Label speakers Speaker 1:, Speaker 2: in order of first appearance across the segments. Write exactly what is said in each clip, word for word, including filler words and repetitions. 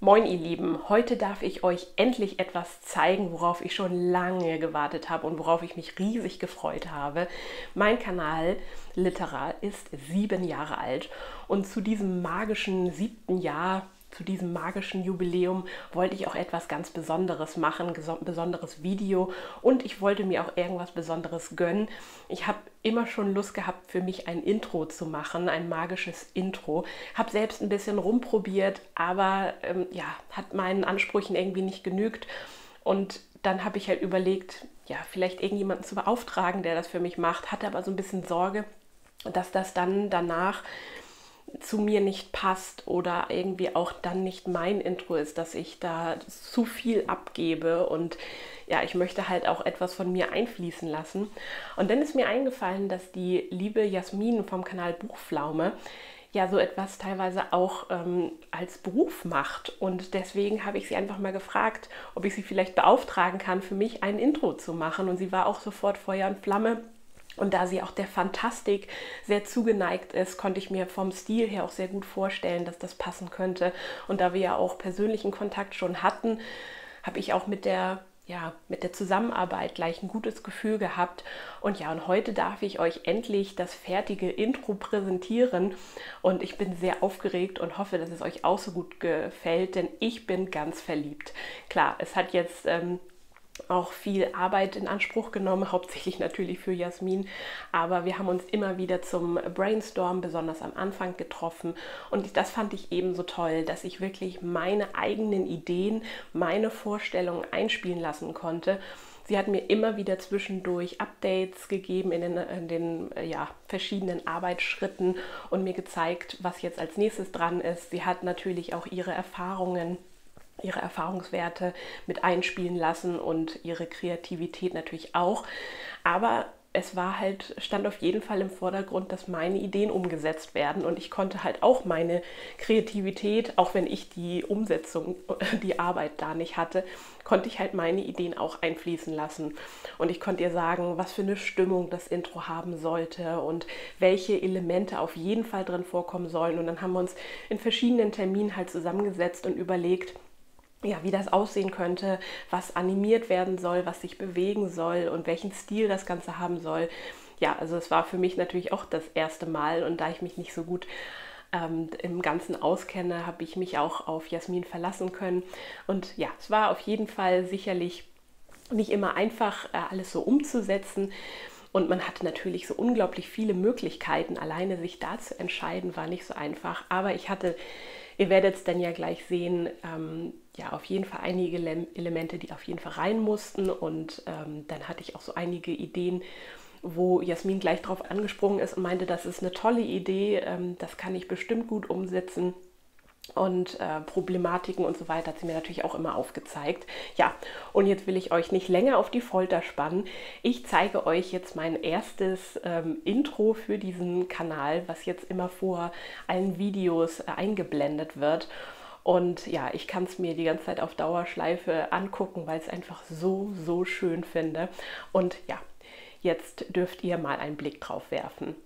Speaker 1: Moin ihr Lieben, heute darf ich euch endlich etwas zeigen, worauf ich schon lange gewartet habe und worauf ich mich riesig gefreut habe. Mein Kanal Littera ist sieben Jahre alt und zu diesem magischen siebten Jahr, zu diesem magischen Jubiläum wollte ich auch etwas ganz Besonderes machen, ein besonderes Video, und ich wollte mir auch irgendwas Besonderes gönnen. Ich habe immer schon Lust gehabt, für mich ein Intro zu machen, ein magisches Intro. Habe selbst ein bisschen rumprobiert, aber ähm, ja, hat meinen Ansprüchen irgendwie nicht genügt. Und dann habe ich halt überlegt, ja, vielleicht irgendjemanden zu beauftragen, der das für mich macht. Hatte aber so ein bisschen Sorge, dass das dann danach zu mir nicht passt oder irgendwie auch dann nicht mein Intro ist, dass ich da zu viel abgebe, und ja, ich möchte halt auch etwas von mir einfließen lassen. Und dann ist mir eingefallen, dass die liebe Jasmin vom Kanal Buchpflaume ja so etwas teilweise auch ähm, als Beruf macht, und deswegen habe ich sie einfach mal gefragt, ob ich sie vielleicht beauftragen kann, für mich ein Intro zu machen, und sie war auch sofort Feuer und Flamme. Und da sie auch der Fantastik sehr zugeneigt ist, konnte ich mir vom Stil her auch sehr gut vorstellen, dass das passen könnte. Und da wir ja auch persönlichen Kontakt schon hatten, habe ich auch mit der, ja, mit der Zusammenarbeit gleich ein gutes Gefühl gehabt. Und ja, und heute darf ich euch endlich das fertige Intro präsentieren. Und ich bin sehr aufgeregt und hoffe, dass es euch auch so gut gefällt, denn ich bin ganz verliebt. Klar, es hat jetzt Ähm, auch viel Arbeit in Anspruch genommen, hauptsächlich natürlich für Jasmin, aber wir haben uns immer wieder zum Brainstorm, besonders am Anfang, getroffen, und das fand ich eben so toll, dass ich wirklich meine eigenen Ideen, meine Vorstellungen einspielen lassen konnte. Sie hat mir immer wieder zwischendurch Updates gegeben in den, in den ja, verschiedenen Arbeitsschritten und mir gezeigt, was jetzt als nächstes dran ist. Sie hat natürlich auch ihre Erfahrungen ihre Erfahrungswerte mit einspielen lassen und ihre Kreativität natürlich auch. Aber es war halt, stand auf jeden Fall im Vordergrund, dass meine Ideen umgesetzt werden, und ich konnte halt auch meine Kreativität, auch wenn ich die Umsetzung, die Arbeit da nicht hatte, konnte ich halt meine Ideen auch einfließen lassen. Und ich konnte ihr sagen, was für eine Stimmung das Intro haben sollte und welche Elemente auf jeden Fall drin vorkommen sollen. Und dann haben wir uns in verschiedenen Terminen halt zusammengesetzt und überlegt, ja, wie das aussehen könnte, was animiert werden soll, was sich bewegen soll und welchen Stil das Ganze haben soll. Ja, also es war für mich natürlich auch das erste Mal, und da ich mich nicht so gut ähm, im Ganzen auskenne, habe ich mich auch auf Jasmin verlassen können. Und ja, es war auf jeden Fall sicherlich nicht immer einfach, äh, alles so umzusetzen. Und man hatte natürlich so unglaublich viele Möglichkeiten. Alleine sich da zu entscheiden, war nicht so einfach. Aber ich hatte, ihr werdet es dann ja gleich sehen, ähm, ja, auf jeden Fall einige Elemente, die auf jeden Fall rein mussten. Und ähm, dann hatte ich auch so einige Ideen, wo Jasmin gleich drauf angesprungen ist und meinte, das ist eine tolle Idee, ähm, das kann ich bestimmt gut umsetzen. Und äh, Problematiken und so weiter hat sie mir natürlich auch immer aufgezeigt. Ja, und jetzt will ich euch nicht länger auf die Folter spannen. Ich zeige euch jetzt mein erstes ähm, Intro für diesen Kanal, was jetzt immer vor allen Videos äh, eingeblendet wird. Und ja, ich kann es mir die ganze Zeit auf Dauerschleife angucken, weil ich es einfach so, so schön finde. Und ja, jetzt dürft ihr mal einen Blick drauf werfen.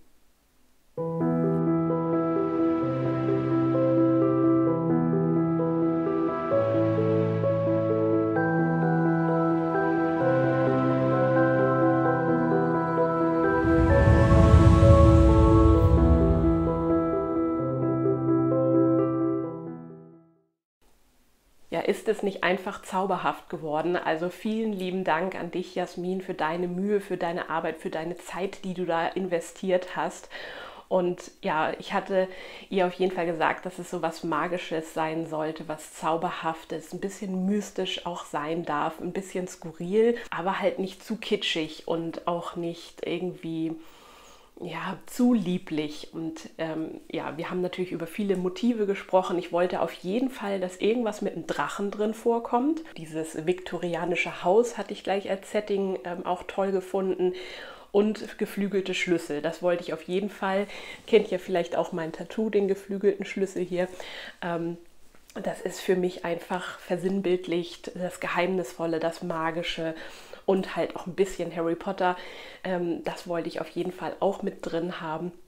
Speaker 1: Ja, ist es nicht einfach zauberhaft geworden? Also vielen lieben Dank an dich, Jasmin, für deine Mühe, für deine Arbeit, für deine Zeit, die du da investiert hast. Und ja, ich hatte ihr auf jeden Fall gesagt, dass es so was Magisches sein sollte, was Zauberhaftes, ein bisschen mystisch auch sein darf, ein bisschen skurril, aber halt nicht zu kitschig und auch nicht irgendwie ja, zu lieblich. Und ähm, ja, wir haben natürlich über viele Motive gesprochen. Ich wollte auf jeden Fall, dass irgendwas mit einem Drachen drin vorkommt. Dieses viktorianische Haus hatte ich gleich als Setting ähm, auch toll gefunden. Und geflügelte Schlüssel, das wollte ich auf jeden Fall. Kennt ihr vielleicht auch mein Tattoo, den geflügelten Schlüssel hier. Ähm, das ist für mich einfach versinnbildlicht das Geheimnisvolle, das Magische. Und halt auch ein bisschen Harry Potter. Ähm, das wollte ich auf jeden Fall auch mit drin haben.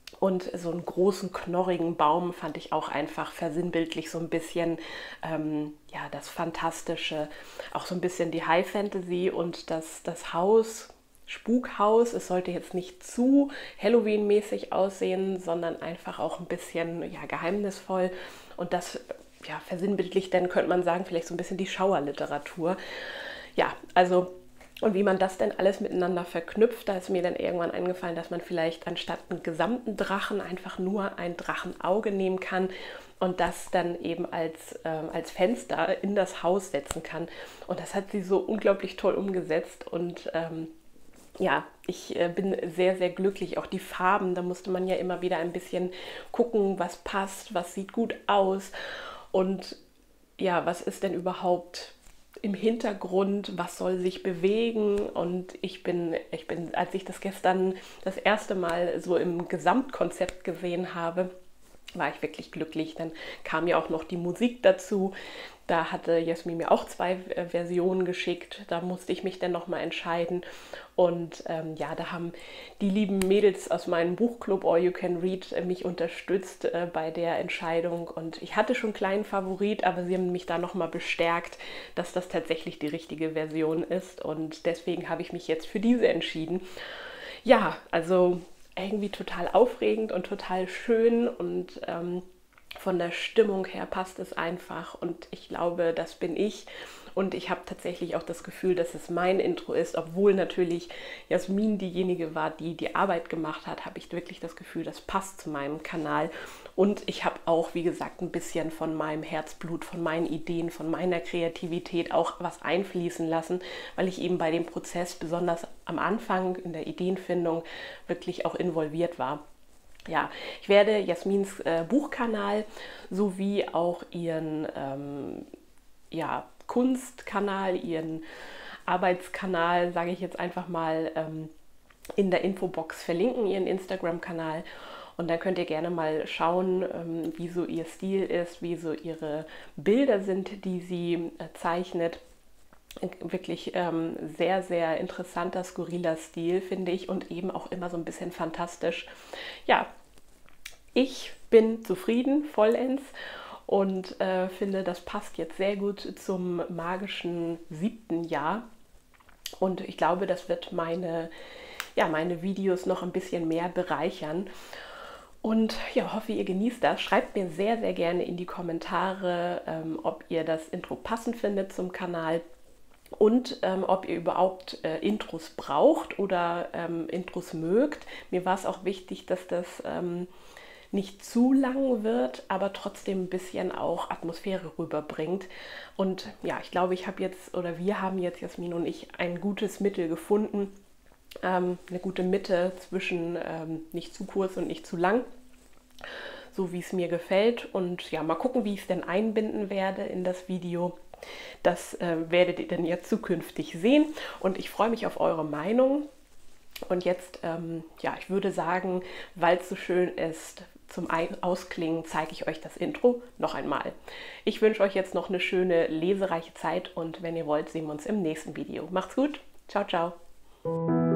Speaker 1: Und so einen großen, knorrigen Baum fand ich auch einfach versinnbildlich so ein bisschen ähm, ja, das Fantastische, auch so ein bisschen die High Fantasy und das, das Haus, Spukhaus. Es sollte jetzt nicht zu Halloween-mäßig aussehen, sondern einfach auch ein bisschen ja, geheimnisvoll. Und das ja, versinnbildlicht, dann könnte man sagen, vielleicht so ein bisschen die Schauerliteratur. Ja, also und wie man das denn alles miteinander verknüpft, da ist mir dann irgendwann eingefallen, dass man vielleicht anstatt einen gesamten Drachen einfach nur ein Drachenauge nehmen kann und das dann eben als, ähm, als Fenster in das Haus setzen kann. Und das hat sie so unglaublich toll umgesetzt und ähm, ja, ich äh, bin sehr, sehr glücklich. Auch die Farben, da musste man ja immer wieder ein bisschen gucken, was passt, was sieht gut aus und ja, was ist denn überhaupt im Hintergrund, was soll sich bewegen und ich bin, ich bin, als ich das gestern das erste Mal so im Gesamtkonzept gesehen habe, war ich wirklich glücklich. Dann kam ja auch noch die Musik dazu. Da hatte Jasmin mir auch zwei äh, Versionen geschickt. Da musste ich mich dann nochmal entscheiden. Und ähm, ja, da haben die lieben Mädels aus meinem Buchclub All You Can Read äh, mich unterstützt äh, bei der Entscheidung. Und ich hatte schon einen kleinen Favorit, aber sie haben mich da nochmal bestärkt, dass das tatsächlich die richtige Version ist. Und deswegen habe ich mich jetzt für diese entschieden. Ja, also irgendwie total aufregend und total schön und ähm, von der Stimmung her passt es einfach und ich glaube, das bin ich und ich habe tatsächlich auch das Gefühl, dass es mein Intro ist, obwohl natürlich Jasmin diejenige war, die die Arbeit gemacht hat, habe ich wirklich das Gefühl, das passt zu meinem Kanal und ich habe auch, wie gesagt, ein bisschen von meinem Herzblut, von meinen Ideen, von meiner Kreativität auch was einfließen lassen, weil ich eben bei dem Prozess besonders am Anfang in der Ideenfindung wirklich auch involviert war. Ja, ich werde Jasmins äh, Buchkanal sowie auch ihren ähm, ja, Kunstkanal, ihren Arbeitskanal, sage ich jetzt einfach mal, ähm, in der Infobox verlinken, ihren Instagram-Kanal. Und dann könnt ihr gerne mal schauen, ähm, wie so ihr Stil ist, wie so ihre Bilder sind, die sie äh, zeichnet. Wirklich ähm, sehr, sehr interessanter, skurriler Stil, finde ich, und eben auch immer so ein bisschen fantastisch. Ja, ich bin zufrieden, vollends, und äh, finde, das passt jetzt sehr gut zum magischen siebten Jahr. Und ich glaube, das wird meine, ja, meine Videos noch ein bisschen mehr bereichern. Und ja, hoffe, ihr genießt das. Schreibt mir sehr, sehr gerne in die Kommentare, ähm, ob ihr das Intro passend findet zum Kanal. Und ähm, ob ihr überhaupt äh, Intros braucht oder ähm, Intros mögt. Mir war es auch wichtig, dass das ähm, nicht zu lang wird, aber trotzdem ein bisschen auch Atmosphäre rüberbringt. Und ja, ich glaube, ich habe jetzt, oder wir haben jetzt, Jasmin und ich, ein gutes Mittel gefunden. Ähm, eine gute Mitte zwischen ähm, nicht zu kurz und nicht zu lang. So wie es mir gefällt. Und ja, mal gucken, wie ich es denn einbinden werde in das Video. Das äh, werdet ihr dann ja zukünftig sehen und ich freue mich auf eure Meinung. Und jetzt, ähm, ja, ich würde sagen, weil es so schön ist, zum Ausklingen zeige ich euch das Intro noch einmal. Ich wünsche euch jetzt noch eine schöne, lesereiche Zeit und wenn ihr wollt, sehen wir uns im nächsten Video. Macht's gut, ciao, ciao.